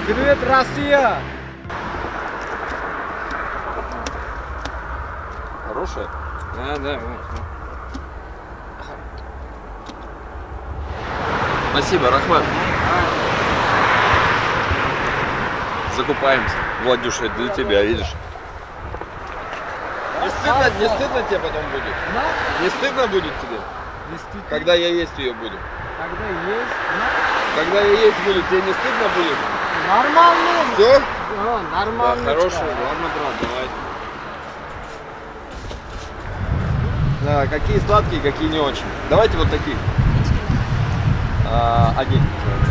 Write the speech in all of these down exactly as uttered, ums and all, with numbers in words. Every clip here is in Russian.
Привет, Россия! Хорошая? Да, да, вот. Спасибо, Рахман. Закупаемся. Владюша, это для тебя, видишь? Не стыдно, не стыдно тебе потом будет? Да? Не стыдно будет тебе? Действительно. Когда я есть ее буду? Когда есть, да? Когда я есть буду, тебе не стыдно будет? Нормально. Все? Да, нормально. Да, хороший. Ладно, брат, давай. Да, какие сладкие, какие не очень. Давайте вот такие. А, один.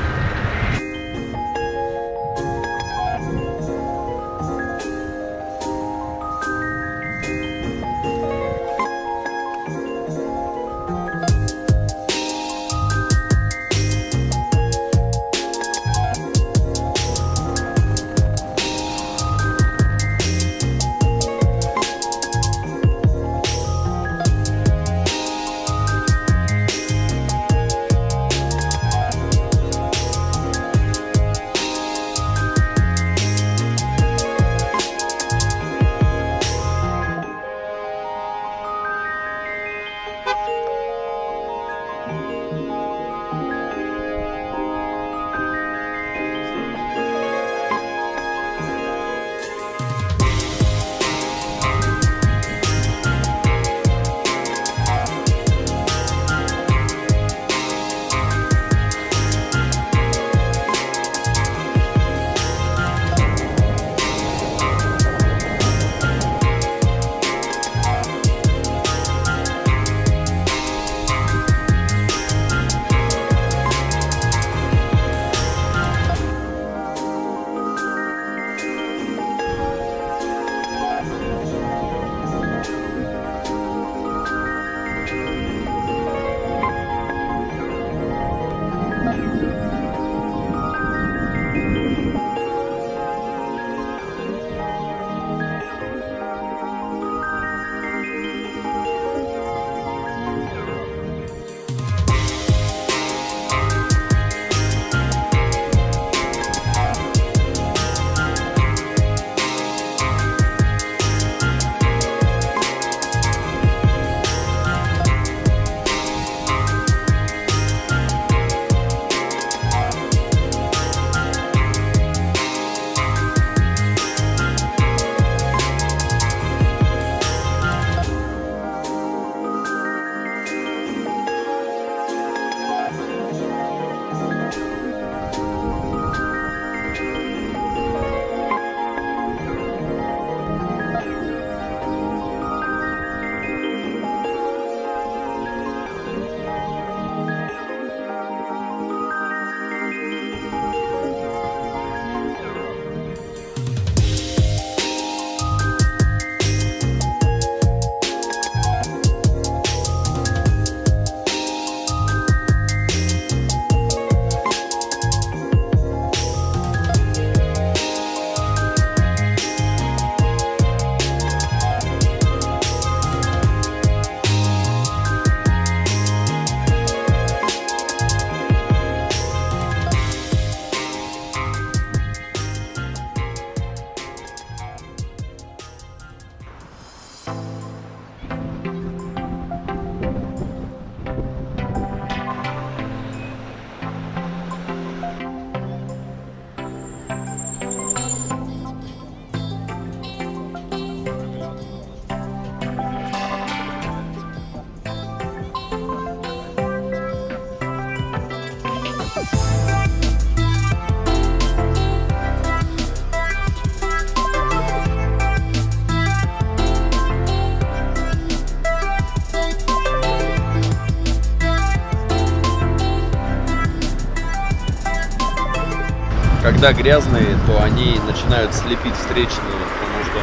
Когда грязные, то они начинают слепить встречные, потому что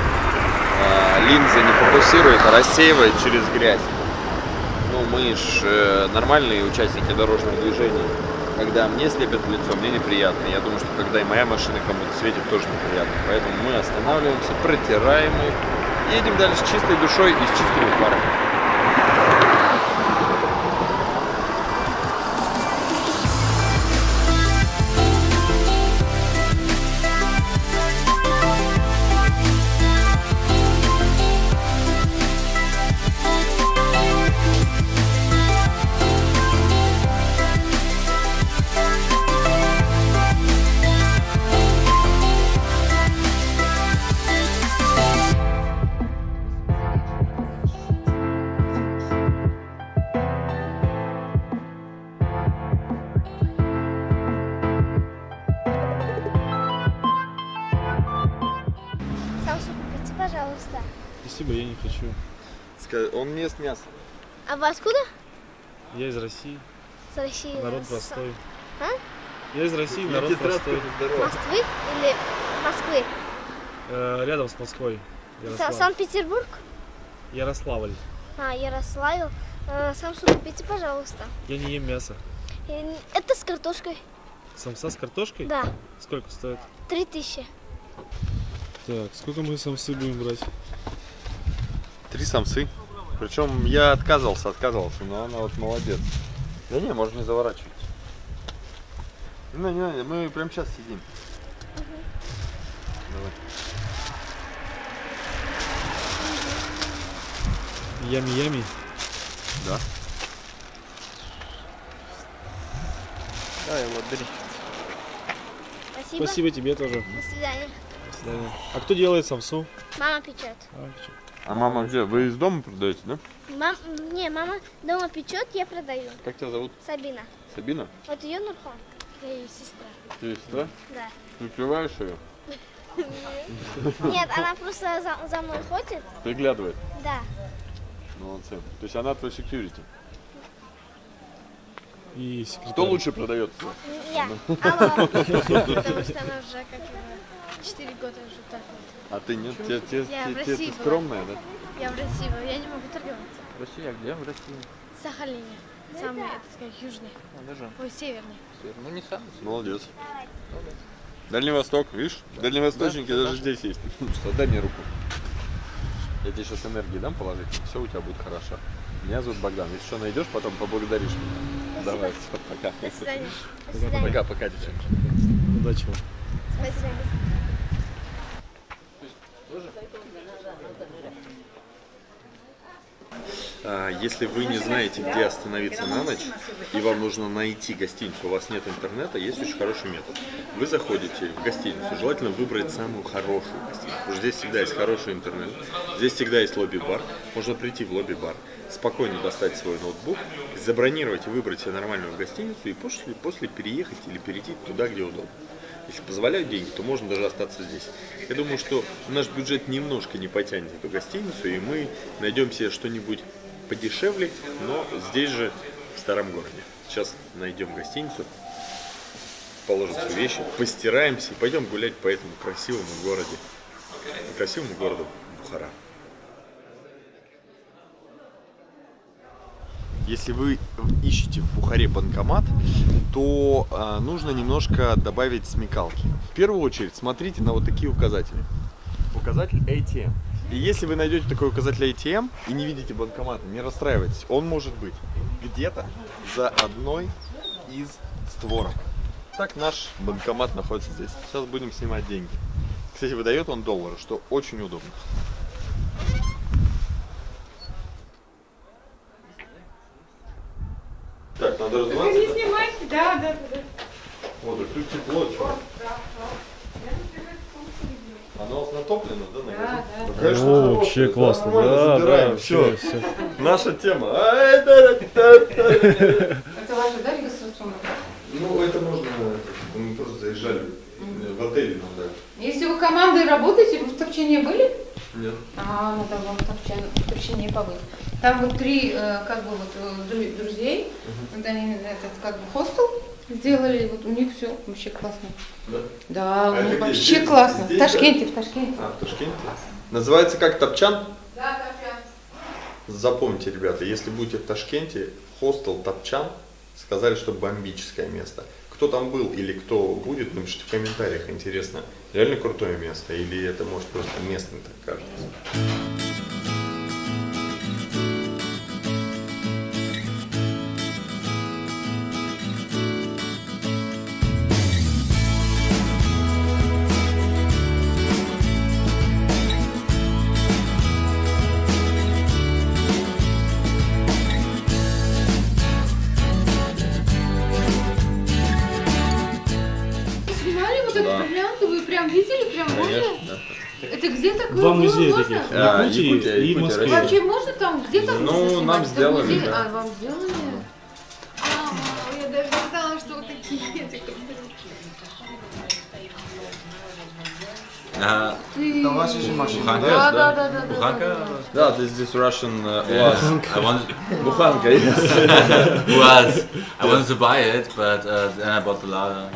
э, линза не фокусирует, а рассеивает через грязь. Ну, мы ж э, нормальные участники дорожного движения. Когда мне слепят в лицо, мне неприятно. Я думаю, что когда и моя машина кому-то светит, тоже неприятно. Поэтому мы останавливаемся, протираем их, едем дальше с чистой душой и с чистыми фарами. пожалуйста. Спасибо, я не хочу. Он не ест мясо. А вы откуда? Я из России. С России. Народ С- простой. А? Я из России, народ Тетрадка, простой. здорово. Москвы или Москвы? Э, рядом с Москвой. Са- Ярослав. Санкт-Петербург? Ярославль. А, Ярославль. Э, Самсу купите, пожалуйста. Я не ем мясо. И это с картошкой. Самса с картошкой? Да, Сколько стоит? три тысячи. Так, сколько мы самсы будем брать? Три самсы. Причем я отказывался, отказывался, но она вот молодец. Да не, можно не заворачивать. Не, не, не, мы прямо сейчас сидим. Давай. Ями-ями. Да. Давай, вот, бери. Спасибо. Спасибо тебе тоже. До свидания. До свидания. А кто делает самсу? Мама печет. А, чё? А мама где? Вы из дома продаете, да? Мам... Не, мама дома печет, я продаю. Как тебя зовут? Сабина. Сабина? Вот ее Нурхан. Я ее сестра. Ты сестра? Да. Ты укрываешь ее? Нет, она просто за, за мной ходит. Приглядывает. Да. Молодцы. То есть она твой security. И секретарь. Кто лучше продает? Я. Алло. Потому что она уже как четыре года уже так вот. А ты нет? Те, те, Я в те- те- России ты была. скромная, да? Я в России, была, я не могу торговаться. Россия, где? В России. В Сахалине. Самый, это сказать, южный. А, даже. Ой, северный. Ну, не сам. Молодец. Дальний Восток, видишь? Дальневосточники Да, даже да. здесь есть. Что, дай мне руку. Я тебе сейчас энергии дам положить, все у тебя будет хорошо. Меня зовут Богдан. Если что найдешь, потом поблагодаришь меня. Давай, всё, пока. До свидания. До свидания. Пока, пока, девчонки. Удачи вам. Спасибо. А, Если вы не знаете, где остановиться на ночь, и вам нужно найти гостиницу, у вас нет интернета, есть очень хороший метод. Вы заходите в гостиницу, желательно выбрать самую хорошую гостиницу, потому что здесь всегда есть хороший интернет, здесь всегда есть лобби-бар, можно прийти в лобби-бар, спокойно достать свой ноутбук, забронировать и выбрать себе нормальную гостиницу, и после, после переехать или перейти туда, где удобно. Если позволяют деньги, то можно даже остаться здесь. Я думаю, что наш бюджет немножко не потянет эту гостиницу, и мы найдем себе что-нибудь подешевле, но здесь же, в старом городе. Сейчас найдем гостиницу, положим свои вещи, постираемся и пойдем гулять по этому красивому городе, красивому городу Бухара. Если вы ищете в Бухаре банкомат, то э, нужно немножко добавить смекалки. В первую очередь смотрите на вот такие указатели. Указатель эй ти эм. И если вы найдете такой указатель эй ти эм и не видите банкомата, не расстраивайтесь. Он может быть где-то за одной из створок. Так наш банкомат находится здесь. Сейчас будем снимать деньги. Кстати, выдает он доллары, что очень удобно. Так, надо раздеваться. Не снимайте, да, да, да. О, да тут тепло, что? Оно у вас натоплено, да, наверное? Да, да. Ну, конечно, О, хорошее, вообще да, классно. нормально, Да, забираем, да, всё. вообще, всё. Наша тема. Ай, да, да, да, да. Это ваша, да, регистрационная? Ну, это можно, мы просто заезжали в отеле нам дали. Если вы командой работаете, вы в Топчине были? Нет. А, надо вам в Топчине, в Топчине побыть. Там вот три, э, как бы, вот, э, дру- друзей, вот они этот, как бы, хостел сделали, вот у них все вообще классно. Да? Да, у А них это где? вообще Здесь? классно. Здесь, В Ташкенте, в Ташкенте. А, в Ташкенте. Называется как Топчан? Да, Топчан. Запомните, ребята, если будете в Ташкенте, хостел Топчан, сказали, что бомбическое место. Кто там был или кто будет, напишите в комментариях, интересно, реально крутое место или это может просто местным так кажется. Снимали вот Да. этот бриллиант, вы прям видели, прям можно? да. Это где такое Два было? музея Можно? таких. А, Якутии Якутия, и Якутия, Москве. Россия. Вообще можно там, где там Ну, можно снимать? нам Это сделали, музей? да. А, вам сделали? А, я даже не знала, что вот такие. Ага. Это ваша же машина, Буханка? Да, да, да, да. Буханка? Да, this is Russian uh, Yeah. was. I wanted, Буханка, yes. was. I wanted to buy it, but uh, then I bought the Lada.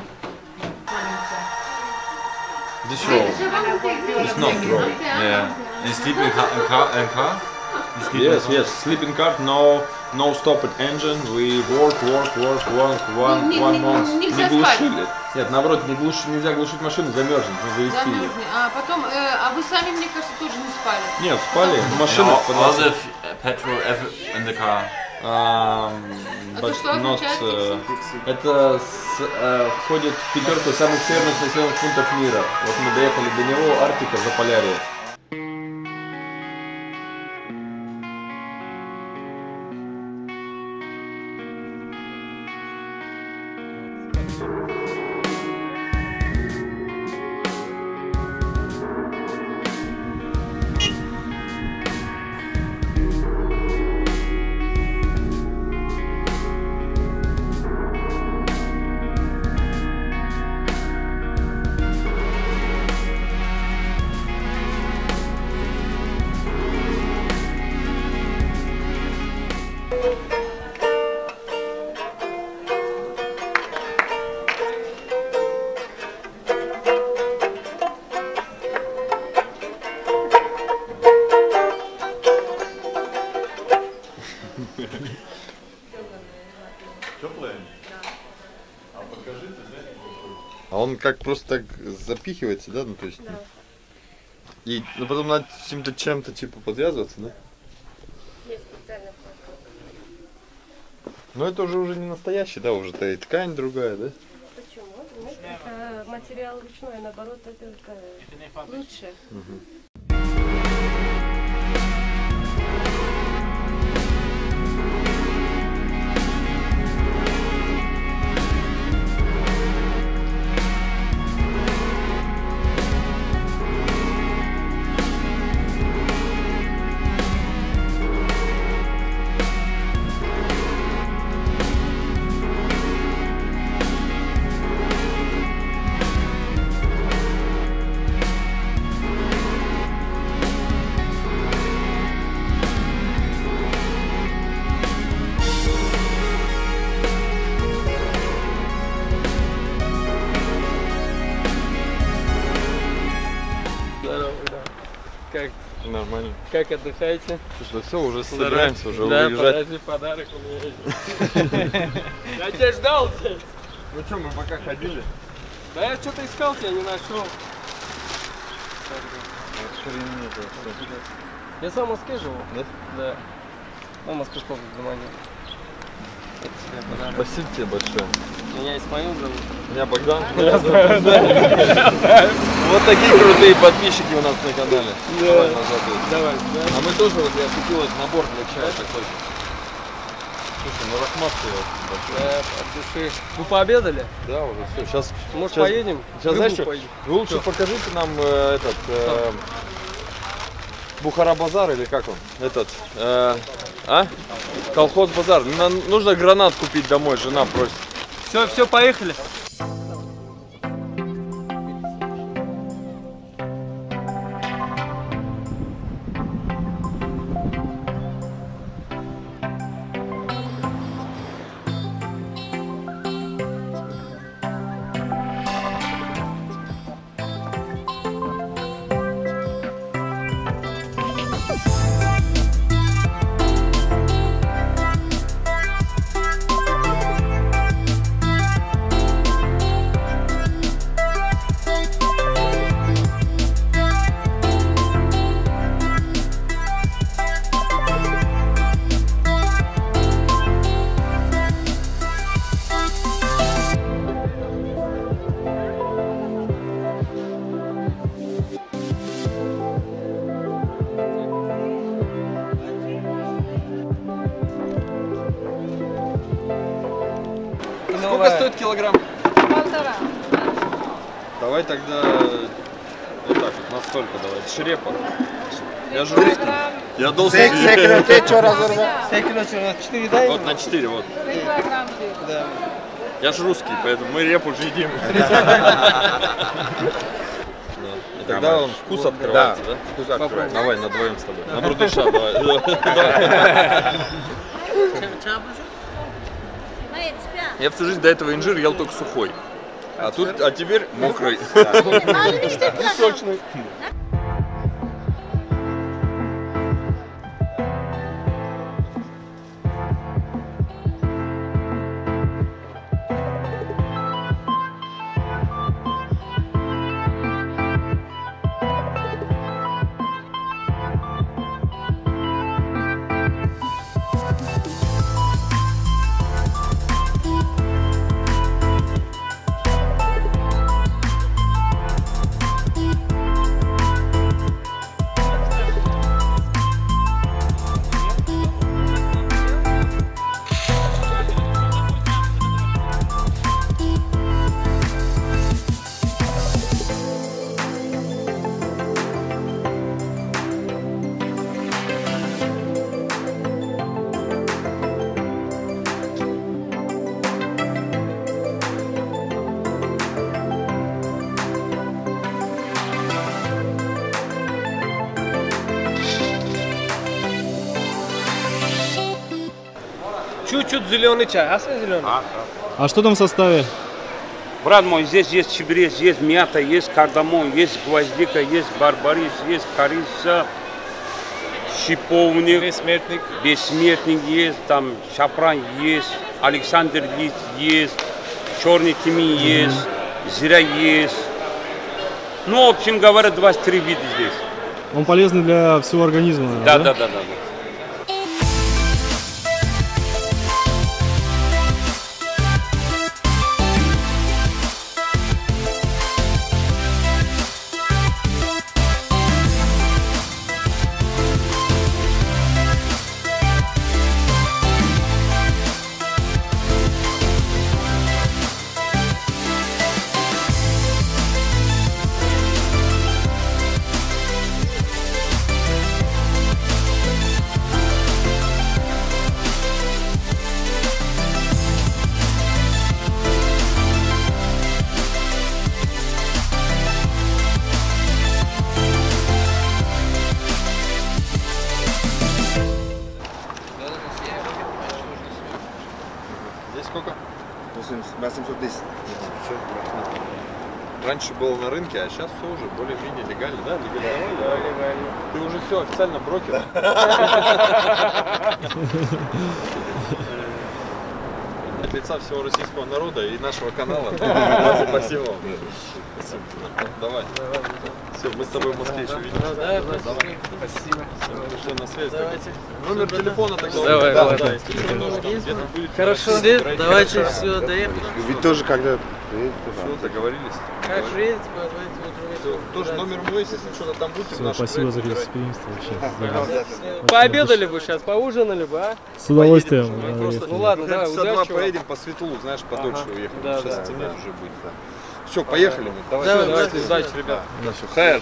This roll. It's not wrong. Yeah. And you sleep in car? In car? In car? You sleep Yes, in car? yes. Sleeping car, no, no stop at engine. We work, work, work, work, one, Не- one не- month. нельзя Не спать. глушили. Нет, наоборот, не глуш, нельзя глушить машину, замерзнет, не завести ее. Замерзли. А потом, э, а вы сами, мне кажется, тоже не спали. Нет, спали. And Машина all, под all нас. the f- uh, petrol ever in the car. Um, А but то что not, означает uh, фикси? это с, э, входит в пятерку самых северных населенных пунктов мира. Вот мы доехали до него, Арктика, Заполярье. А он как просто так запихивается, да? Ну, то есть. Да. И ну, потом надо чем-то чем-то типа подвязываться, да? Есть специально. Но это уже уже не настоящий, да, уже-то и ткань другая, да? Почему? Ну, это материал ручной, а наоборот, это, это лучше. Угу. Как, Нормально. как отдыхаете? Что, все, уже собираемся, уже Да, уезжать. подожди, подарок у меня есть. Я тебя ждал здесь. Ну что, мы пока ходили. Да я что-то искал, тебя не нашел. Я сам в Москве живу. Да? Да. Ну, Москва сколько внимания. Это тебе подарок. Спасибо тебе большое. Меня Исмаил зовут. Меня Богдан. Я знаю, да. Вот такие крутые подписчики у нас на канале. Давай назад идем. Давай, да. А мы тоже, вот я купил этот набор для чая такой. Слушай, ну рахмат тебе. Да, от души. Вы пообедали? Да, уже все. Сейчас, Может, сейчас поедем? Сейчас, В знаешь, Рыбу что? поедем. Вы лучше Что? покажите нам э, этот э, Бухара-базар или как он? Этот, э, а? Колхоз-базар. Нам нужно гранат купить домой, жена просит. Все, все, поехали. Сколько стоит килограмм? Полтора. Давай тогда вот так вот, настолько давай. Шрепа. Я же русский. Я должен... четыре дай? Вот на четыре, вот. Три килограмма. Да. Я же русский, поэтому мы репу же едим. Да. И тогда он вкус открывается, да? Вкус открывается. Давай, на двоем с тобой. На брудыша, давай. Я всю жизнь до этого инжир ел только сухой. А тут, а теперь мокрый. Сочный. Чуть-чуть зеленый чай. А зеленый? А что там в составе? Брат мой, здесь есть чебрец, есть мята, есть кардамон, есть гвоздика, есть барбарис, есть корица, шиповник, Бессмертник. бессмертник есть, там шапран есть, Александр есть, есть, черный тимин есть, зира есть. Ну, в общем говоря, двадцать три вида здесь. Он полезный для всего организма, Да, да? да, да, да. да. Здесь сколько? восемьсот десять. Раньше было на рынке, а сейчас все уже более-менее легально, да? Легально? Да, легально. Ты уже все официально брокер. От лица всего российского народа и нашего канала. Спасибо вам. Спасибо. Давай. Все, мы с тобой в Москве еще видимся. Да, спасибо. Все, на связи. Номер телефона тогда. Давай, да, давай. да, если что, нужно, там где-то будет. Хорошо. Давайте все, доехали. Ведь тоже когда... Все, договорились. Как приедете, позвоните Все, тоже номер мой, если что-то там будете. в Все, нашем спасибо за проекте гостеприимство вообще. Пообедали бы сейчас, поужинали бы, а? С удовольствием. Поедем, да, просто, ехали. Ну ладно, давай, пятьдесят два удачи вам. поедем по светлу, знаешь, подольше Ага. уехали. Да, Сейчас да, темнеть да. уже будет. Да. Все, поехали мы. Давай, Давай, всё, давайте, удачи, ребят. Да, все, хайр.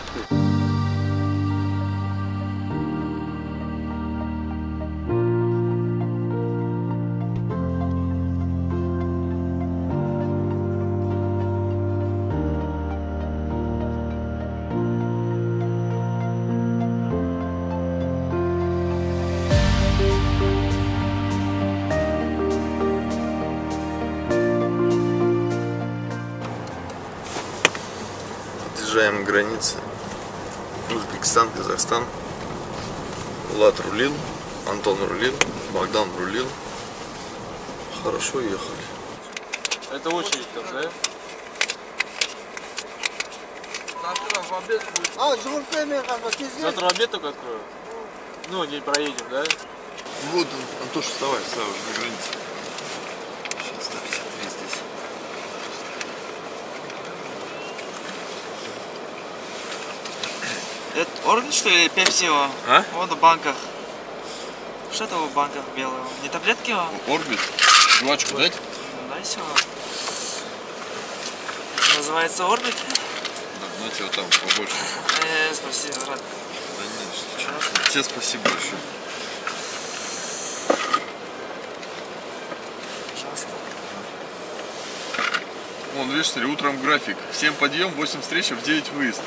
Подъезжаем к границе. Узбекистан, Казахстан. Влад рулил, Антон рулил, Богдан рулил. Хорошо ехали. Это очередь там, да? Завтра обед только открою. Ну, не проедем, да? Вот, Антош, вставай, вставай уже на границе. Сейчас сто пятьдесят три здесь. Это Орбит, что ли, Пепси? А? Вот в банках. Что это в банках белого? Не таблетки? Орбит. Жвачку дать? Дай все. Называется Орбит? Да, знаете, вот там побольше. Э, спасибо, брат. Да нет, что ты. Тебе спасибо большое. Пожалуйста. Вон, видишь, смотри, утром график. В семь подъем, восемь встреча, в девять выезд.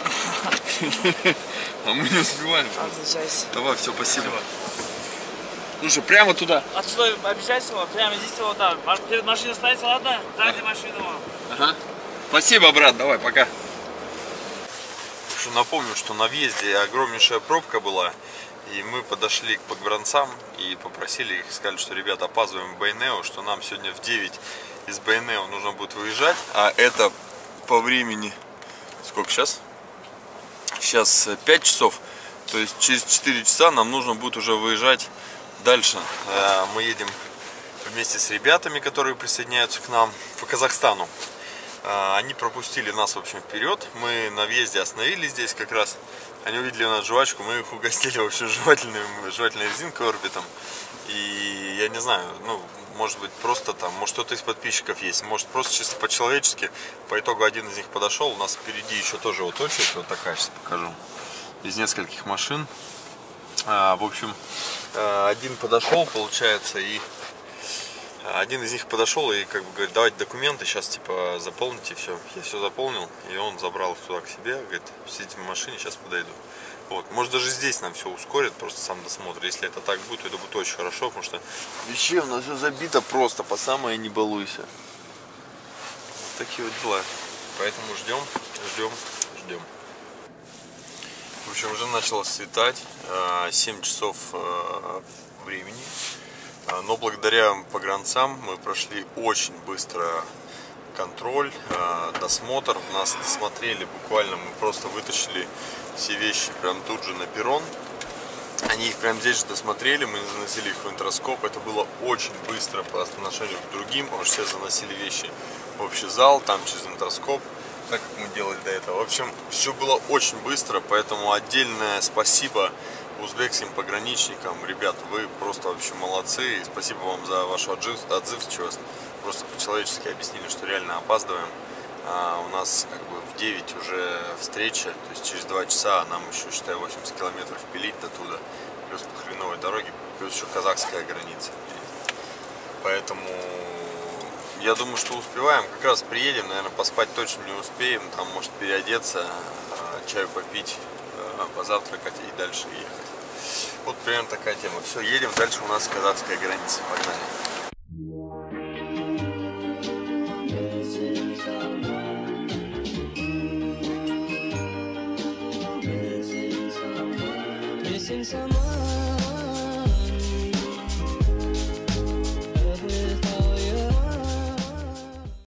А мы не успеваем. Давай, все, спасибо. Ну что, прямо туда? Отсюда обязательно, прямо здесь вот, да. Перед машиной стоите, ладно? Сзади машину. Ага. Спасибо, брат, давай, пока. Напомню, что на въезде огромнейшая пробка была. И мы подошли к погранцам и попросили их, сказали, что ребята, опаздываем в Байнео, что нам сегодня в девять из Байнео нужно будет выезжать. А это по времени, сколько сейчас? Сейчас пять часов, то есть через четыре часа нам нужно будет уже выезжать дальше. Мы едем вместе с ребятами, которые присоединяются к нам по Казахстану. Они пропустили нас, в общем, вперед. Мы на въезде остановились здесь как раз. Они увидели у нас жвачку, мы их угостили, в общем, жевательной, жевательной резинкой орбитом. И я не знаю, ну, может быть, просто там, может, кто-то из подписчиков есть, может, просто чисто по-человечески. По итогу один из них подошел, у нас впереди еще тоже вот очередь, вот такая, сейчас покажу, из нескольких машин. А, в общем, один подошел, получается, и один из них подошел и как бы говорит, давайте документы, сейчас типа заполните все. Я все заполнил, и он забрал их туда к себе, говорит, сидите в машине, сейчас подойду. Вот, может даже здесь нам все ускорит, просто сам досмотр. Если это так будет, то это будет очень хорошо, потому что вещей у нас все забито просто, по самое не балуйся. Вот такие вот дела. Поэтому ждем, ждем, ждем. В общем, уже начало светать, семь часов времени. Но благодаря погранцам мы прошли очень быстро контроль, досмотр. Нас досмотрели буквально, мы просто вытащили все вещи прям тут же на перрон. Они их прям здесь же досмотрели, мы заносили их в интроскоп. Это было очень быстро по отношению к другим, потому что все заносили вещи в общий зал, там через интроскоп, так как мы делали до этого. В общем, все было очень быстро, поэтому отдельное спасибо узбекским пограничникам. Ребят, вы просто вообще молодцы. И спасибо вам за вашу отзывчивость. Просто по-человечески объяснили, что реально опаздываем. А у нас как бы в девять уже встреча, то есть через два часа нам еще, считай, восемьдесят километров пилить до туда. Плюс по хреновой дороге, плюс еще казахская граница. Поэтому я думаю, что успеваем. Как раз приедем, наверное, поспать точно не успеем. Там, может, переодеться, чаю попить, позавтракать и дальше ехать. Вот примерно такая тема. Все, едем, дальше у нас казахская граница. Погнали. Some